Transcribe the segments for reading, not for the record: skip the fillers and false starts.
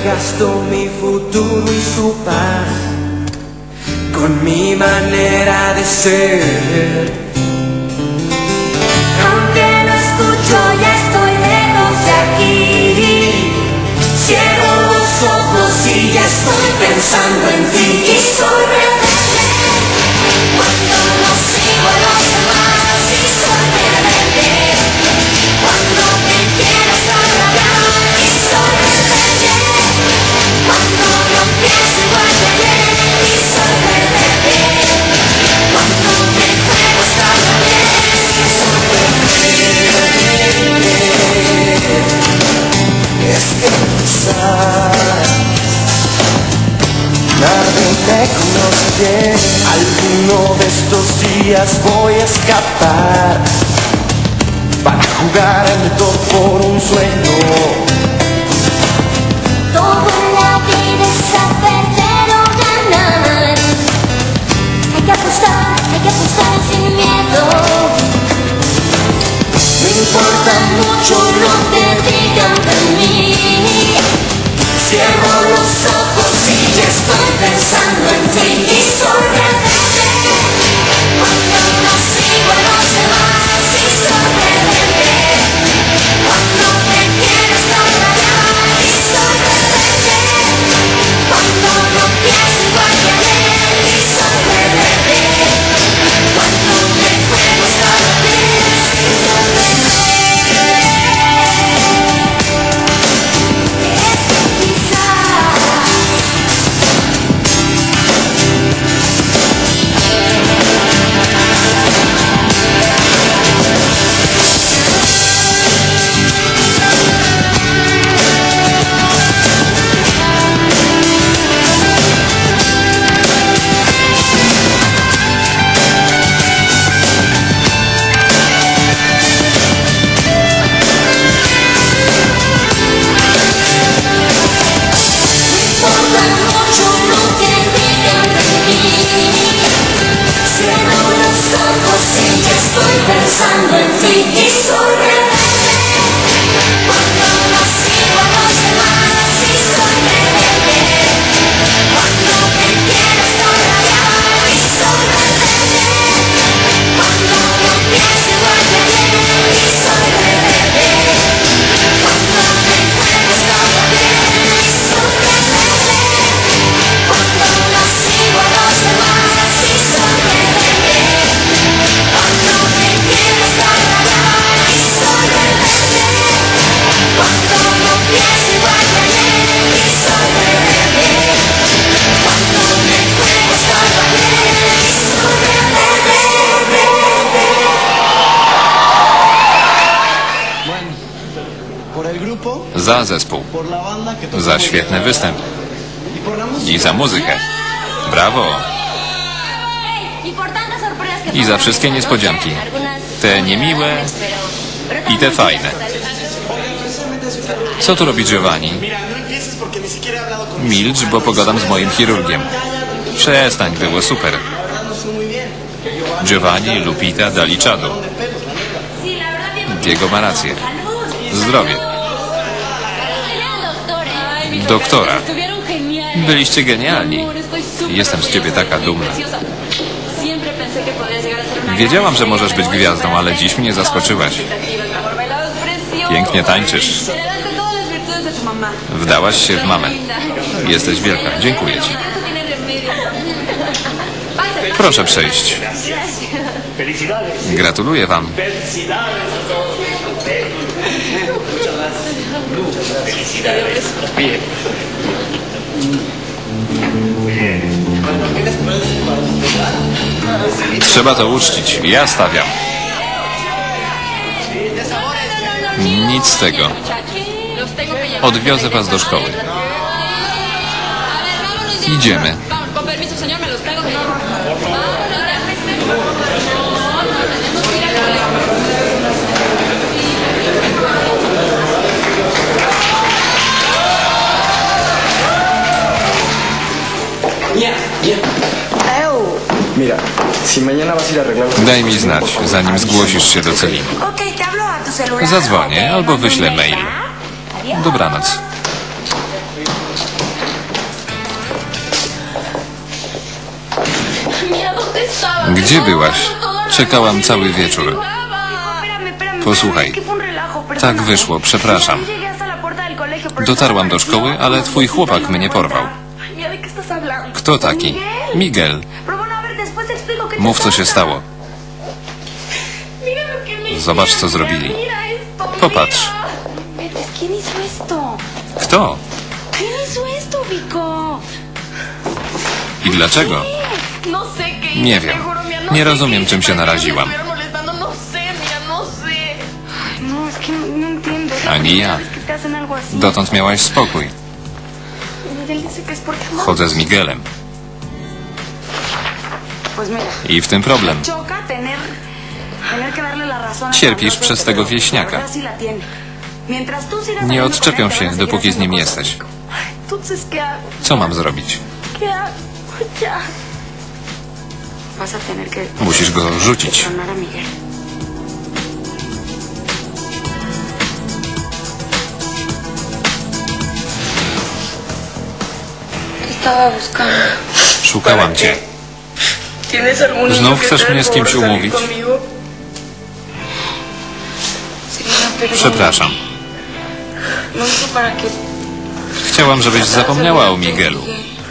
malgasto mi futuro y su paz con mi manera de ser. Aunque no escucho, ya estoy lejos de aquí. Cierro los ojos y ya estoy pensando en ti. Y soy rebelde cuando no sigo a los demás. Y soy rebelde cuando me quiero estar rabiosa. Y soy rebelde cuando no pienso igual que ayer. Y soy rebelde cuando me juego estar rabiosa. Y soy rebelde. Es que quizás tarde me conoceré. Alguno de estos días voy a escapar para jugar el todo por un sueño. Todo en la vida es a perder o ganar. Hay que apostar sin miedo. Me importa mucho lo que digan de mí. Cierro los ojos y ya estoy pensando en ti. Y soy rebelde cuando no sigo a los demás. Y soy rebelde cuando me quiero estar rabiosa. Y soy rebelde cuando no pienso igual que ayer. Y soy rebelde cuando me juego estar rabiosa. Y soy rebelde. Es que quizás importa mucho lo que digan de mí. Cierro los ojos y ya estoy pensando en ti. Y soy rebelde cuando no sigo a los demás. Y soy rebelde cuando me quiero estar rabiosa. Y soy rebelde cuando no pienso igual que ayer. Y soy rebelde cuando me juego estar rabiosa. Y soy rebelde cuando no sigo a los demás. Y soy rebelde cuando me quiero estar rabiosa. Y soy rebelde cuando no pienso igual que ayer. Y soy rebelde cuando me juego estar rabiosa. Y soy rebelde. Por el grupo, Za zespół, por la banda que toca za muy świetny bien. występ Y por la música. i za muzykę. Brawo! I za wszystkie niespodzianki. Te niemiłe I te fajne. Co tu robi Giovanni? Mira, no empieces porque ni siquiera he hablado con Milcz, bo pogadam z moim chirurgiem. Przestań, było super. Giovanni, Lupita, Daliczado. Diego ma rację. Zdrowie. Doktora. Byliście genialni. Jestem z ciebie taka dumna. Wiedziałam, że możesz być gwiazdą, ale dziś mnie zaskoczyłaś. Pięknie tańczysz. Wdałaś się w mamę. Jesteś wielka. Dziękuję ci. Proszę przejść. Gratuluję wam. Trzeba to uczcić. Ja stawiam. Nic z tego. Odwiozę was do szkoły. Idziemy. Mira, si mañana vas a ir a arreglar... Daj mi znać, zanim zgłosisz się do Celiny. Zadzwonię albo wyślę mail. Dobranoc. Gdzie byłaś? Czekałam cały wieczór. Posłuchaj. Tak wyszło, przepraszam. Dotarłam do szkoły, ale twój chłopak mnie porwał. Kto taki? Miguel. Mów, co się stało. Zobacz, co zrobili. Popatrz. Kto? I dlaczego? Nie wiem. Nie rozumiem, czym się naraziłam. Ani ja. Dotąd miałaś spokój. Chodzę z Miguelem. I w tym problem. Cierpisz przez tego wieśniaka. Nie odczepią się, dopóki z nim jesteś. Co mam zrobić? Musisz go rzucić. Szukałam cię. Znów chcesz mnie z kimś umówić? Przepraszam. Chciałam, żebyś zapomniała o Miguelu.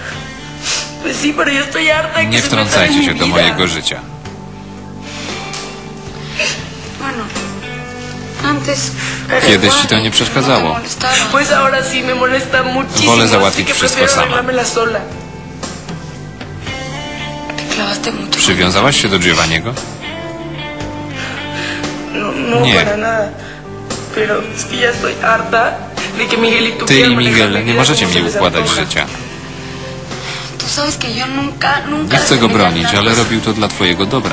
Nie wtrącajcie się do mojego życia. Kiedyś ci to nie przeszkadzało. Wolę załatwić wszystko sama. Przywiązałaś się do Giovanniego? Nie. Ty i Miguel nie możecie mi układać życia. Nie chcę go bronić, ale robił to dla twojego dobra.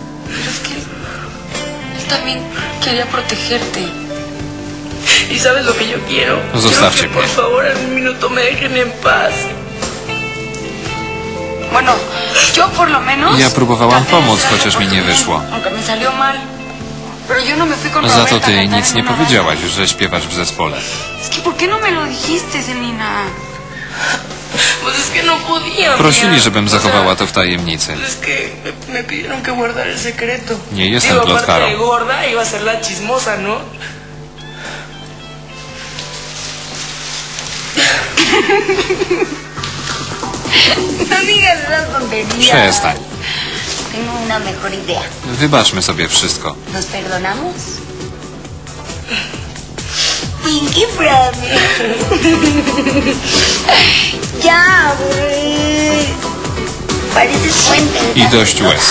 Zostawcie mnie. Ja próbowałam pomóc, chociaż mi nie wyszło. Za to ty nic nie powiedziałaś, że śpiewasz w zespole. Prosili, żebym zachowała to w tajemnicy. Nie jestem plotkarą. Przestań. Wybaczmy sobie wszystko. Pinky Promise. Ya, güey. Pareces puente. I dość łez.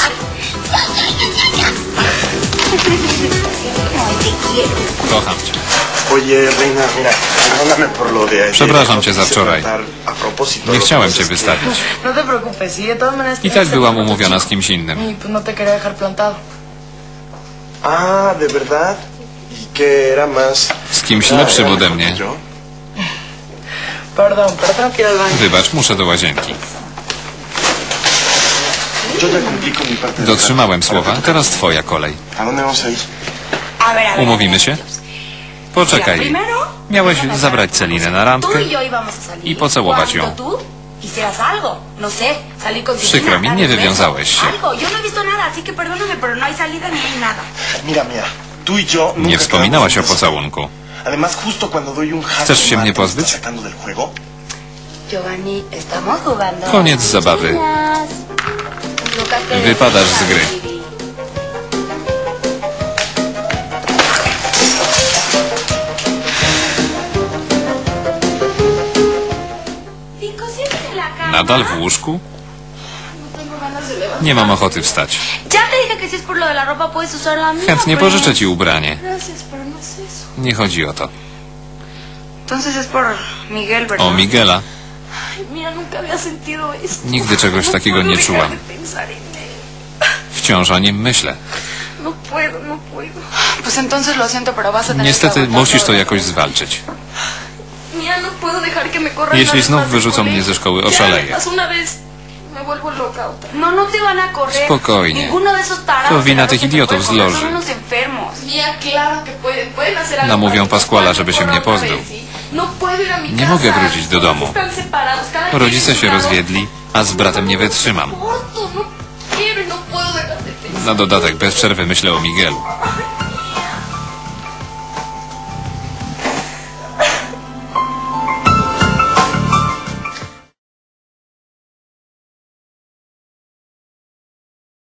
Ay, te quiero. Kocham cię. Oye, reina, mira, perdóname por lo de... Przepraszam cię za wczoraj. Nie chciałem cię wystawić. No te preocupes, sí, de todas maneras... I tak byłam umówiona z kimś innym. Y pues no te quería dejar plantado. Ah, ¿de verdad? ¿Y qué era más? Z kimś lepszym ode mnie. Perdón, pero tengo que ir al baño. Wybacz, muszę do łazienki. Yo ya cumplí con mi parte. Dotrzymałem słowa, teraz twoja kolej. ¿A dónde vamos a ir? A ver, a ver. Umówimy się? Poczekaj. Miałeś zabrać Celinę na randkę i pocałować ją. Przykro mi, nie wywiązałeś się. Mira, mira, tú y yo nunca Nie wspominałaś o quedamos en pocałunku. Además, justo cuando doy un jaque Chcesz się mnie mate, me pozbyć? está sacando del juego. Giovanni, estamos jugando. Koniec zabawy. Wypadasz z gry. Nadal w łóżku? Nie mam ochoty wstać. Chętnie pożyczę ci ubranie. Nie chodzi o to. O Miguela. Nigdy czegoś takiego nie czułam. Wciąż o nim myślę. Niestety musisz to jakoś zwalczyć. Jeśli znów wyrzucą mnie ze szkoły, oszaleję. Spokojnie. To wina tych idiotów z loży. Namówią Pasquala, żeby się mnie pozbył. Nie mogę wrócić do domu. Rodzice się rozwiedli, a z bratem nie wytrzymam. Na dodatek bez przerwy myślę o Miguelu.